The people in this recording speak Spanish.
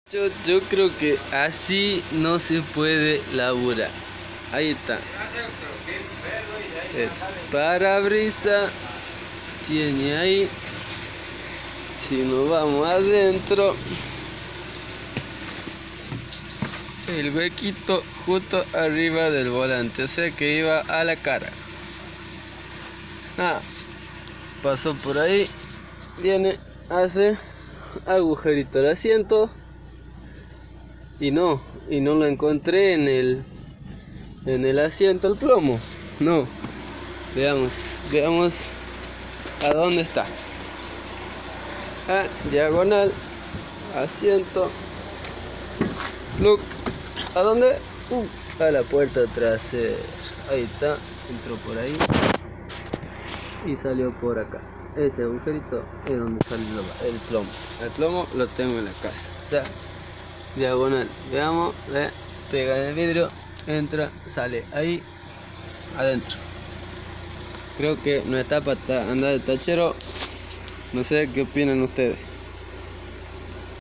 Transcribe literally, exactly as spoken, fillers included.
Yo, yo creo que así no se puede laburar. Ahí está. El parabrisas tiene ahí. Si nos vamos adentro, el huequito justo arriba del volante, o sea que iba a la cara. Ah, pasó por ahí, viene, hace agujerito el asiento y no, y no lo encontré en el en el asiento el plomo. No, veamos, veamos a dónde está. Ah, diagonal, asiento, look, ¿a dónde? Uh, a la puerta trasera. Ahí está, entró por ahí y salió por acá. Ese agujerito es donde sale el plomo. El plomo lo tengo en la casa. O sea, diagonal. Veamos, ve, pega en el vidrio, entra, sale ahí adentro. Creo que nuestra tapa está andar de tachero. No sé qué opinan ustedes.